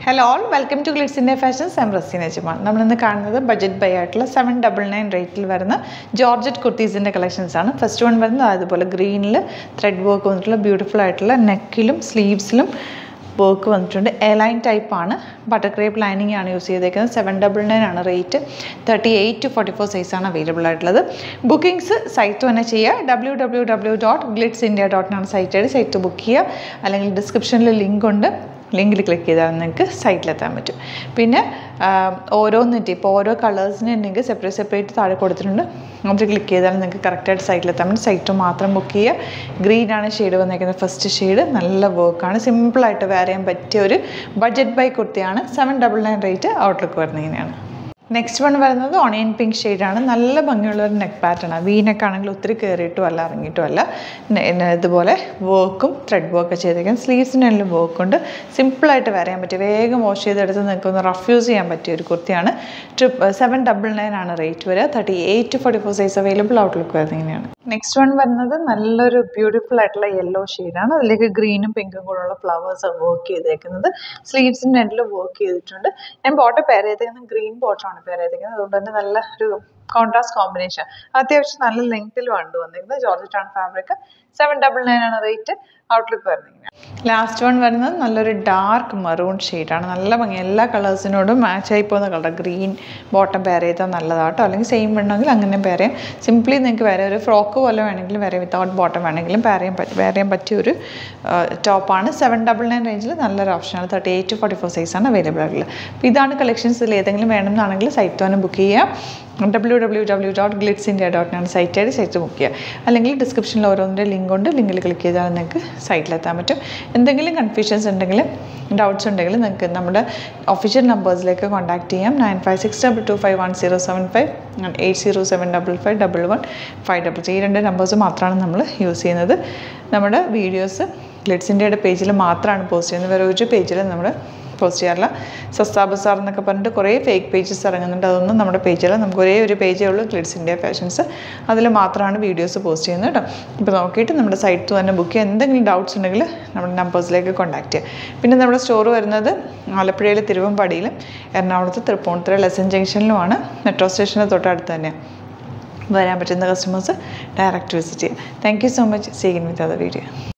Hello all, welcome to Glitz India Fashions. I'm Rasina Chiman. We will see budget buy at 799 rate Georgette kurtis in the collections. First one is green thread work, beautiful neck, sleeves, work A-line type butter crepe lining use 799 rate 38 to 44 size available. Bookings site www.glitzindia.com site book description link link click the site la pinne ഓരോന്നിട്ട് ഇപ്പോൾ ഓരോ കളേഴ്സിന് ഉണ്ടെങ്കിൽ separate താഴെ കൊടുത്തിട്ടുണ്ട് അത് click ചെയ്താൽ നിങ്ങൾക്ക് കറക്റ്റായിട്ട് സൈറ്റിലെത്താൻ സൈറ്റ് മാത്രം ബുക്ക് ചെയ്യുക ഗ്രീൻ ആണ് ഷെയ്ഡ് വന്നിരിക്കുന്നത് ഫസ്റ്റ് ഷെയ്ഡ് നല്ല വർക്കാണ് സിമ്പിളായിട്ട് വെയർ ചെയ്യാൻ പറ്റിയ ഒരു ബഡ്ജറ്റ് ബൈ കുർത്തിയാണ് 799 റേറ്റ് ഔട്ട്ലുക്ക് വരുന്നത് ഇങ്ങനെയാണ് നെക്സ്റ്റ് വൺ വരുന്നത് ഓണിയൻ പിങ്ക് ഷെയ്ഡാണ് നല്ല ഭംഗിയുള്ള ഒരു നെക്ക് പാറ്റേൺ വീനൊക്കെ ആണെങ്കിൽ ഒത്തിരി കയറിയിട്ടും അല്ല ഇറങ്ങിയിട്ടും അല്ല ഇതുപോലെ വർക്കും ത്രെഡ് വർക്ക് ചെയ്തേക്കാൻ സ്ലീവ്സിനെല്ലാം വർക്കുണ്ട് സിമ്പിളായിട്ട് വെയർ ചെയ്യാൻ പറ്റും വേഗം വാഷ് ചെയ്തെടുത്ത് നിങ്ങൾക്ക് ഒന്ന് റഫ് യൂസ് ചെയ്യാൻ പറ്റിയ ഒരു കുർത്തിയാണ് 799 ആണ് റേറ്റ് വരിക 38 to 44 സൈസ് അവൈലബിൾ ഔട്ട്ലുക്ക് വരുന്നത് ഇങ്ങനെയാണ് നെക്സ്റ്റ് വൺ വരുന്നത് നല്ലൊരു ബ്യൂട്ടിഫുൾ ആയിട്ടുള്ള യെല്ലോ ഷെയ്ഡാണ് അതിലേക്ക് ഗ്രീനും പിങ്കും കൂടെയുള്ള ഫ്ലവേഴ്സ് വർക്ക് ചെയ്തേക്കുന്നത് സ്ലീവ്സിൻ്റെ എൻഡിൽ വർക്ക് ചെയ്തിട്ടുണ്ട് ഞാൻ ബോട്ടം പെയർ ചെയ്തേക്കുന്നത് ഗ്രീൻ ബോട്ടമാണ് പെയർ ചെയ്തേക്കുന്നത് അതുകൊണ്ട് തന്നെ നല്ല ഒരു കോൺട്രാസ്റ്റ് കോമ്പിനേഷൻ അത്യാവശ്യം നല്ല ലെങ്ത്തിൽ വേണ്ടി വന്നിരിക്കുന്നത് ജോർജറ്റ് ആണ് ഫാബ്രിക് 799 ആണ് റേറ്റ് ഔട്ട്ലുക്ക് വരുന്നത് ലാസ്റ്റ് വൺ വരുന്നത് നല്ലൊരു ഡാർക്ക് മറൂൺ ഷെയ്ഡാണ് നല്ല ഭംഗി എല്ലാ കളേഴ്സിനോടും മാച്ച് ആയി പോകുന്ന കളർ ഗ്രീൻ ബോട്ടം പെയർ ചെയ്താൽ നല്ലതാട്ടോ അല്ലെങ്കിൽ സെയിം വേണമെങ്കിൽ അങ്ങനെ പെയർ ചെയ്യാം സിംപ്ലി നിങ്ങൾക്ക് വേറെ ഒരു ഫ്രോക്ക് പോലെ വേണമെങ്കിലും വേറെ വിത്തൗട്ട് ബോട്ടം വേണമെങ്കിലും പെയർ ചെയ്യാൻ പറ്റിയ ഒരു ടോപ്പാണ് 799 റേഞ്ചിൽ നല്ലൊരു ഓപ്ഷനാണ് 38 to 44 സൈസാണ് അവൈലബിൾ ആയിട്ടുള്ളത് അപ്പോൾ ഇതാണ് കളക്ഷൻസിൽ ഏതെങ്കിലും വേണമെന്നാണെങ്കിൽ സൈറ്റ് തന്നെ ബുക്ക് ചെയ്യാം www.glitzindia.com സൈറ്റ് ബുക്ക് ചെയ്യുക അല്ലെങ്കിൽ ഡിസ്ക്രിപ്ഷനിൽ ഓരോന്നിൻ്റെ ലിങ്ക് ഉണ്ട് ലിങ്കിൽ ക്ലിക്ക് ചെയ്താൽ നിങ്ങൾക്ക് സൈറ്റിലെത്താൻ പറ്റും എന്തെങ്കിലും കൺഫ്യൂഷൻസ് ഉണ്ടെങ്കിൽ ഡൗട്ട്സ് ഉണ്ടെങ്കിൽ നിങ്ങൾക്ക് നമ്മുടെ ഒഫീഷ്യൽ നമ്പേഴ്സിലേക്ക് കോൺടാക്ട് ചെയ്യാം 9562251075 8075551153 ഈ രണ്ട് നമ്പേഴ്സ് മാത്രമാണ് നമ്മൾ യൂസ് ചെയ്യുന്നത് നമ്മുടെ വീഡിയോസ് ഗ്ലിറ്റ്സ് ഇന്ത്യയുടെ പേജിൽ മാത്രമാണ് പോസ്റ്റ് ചെയ്യുന്നത് വേറെ ഒരു പേജിൽ നമ്മൾ പോസ്റ്റ് ചെയ്യാറില്ല സസ്താ ബസാർ എന്നൊക്കെ പറഞ്ഞിട്ട് കുറേ ഫേക്ക് പേജസ് ഇറങ്ങുന്നുണ്ട് അതൊന്നും നമ്മുടെ പേജിൽ നമുക്ക് ഒരേ ഒരു പേജേ ഉള്ളൂ ഗ്ലിറ്റ്സ് ഇന്ത്യ ഫാഷൻസ് അതിൽ മാത്രമാണ് വീഡിയോസ് പോസ്റ്റ് ചെയ്യുന്നത് കേട്ടോ ഇപ്പോൾ നോക്കിയിട്ട് നമ്മുടെ സൈറ്റ് തന്നെ ബുക്ക് ചെയ്യുക എന്തെങ്കിലും ഡൗട്ട്സ് ഉണ്ടെങ്കിൽ നമ്മുടെ നമ്പേഴ്സിലേക്ക് കോൺടാക്ട് ചെയ്യുക പിന്നെ നമ്മുടെ സ്റ്റോർ വരുന്നത് ആലപ്പുഴയിൽ തിരുവമ്പാടിയിലും എറണാകുളത്ത് തൃപ്പൂണിത്തുറ ലെസൺ ജംഗ്ഷനിലുമാണ് മെട്രോ സ്റ്റേഷന് തൊട്ടടുത്ത് തന്നെയാണ് വരാൻ പറ്റുന്ന കസ്റ്റമേഴ്സ് ഡയറക്റ്റ് വിസിറ്റ് ചെയ്യുക thank you so much see in with other video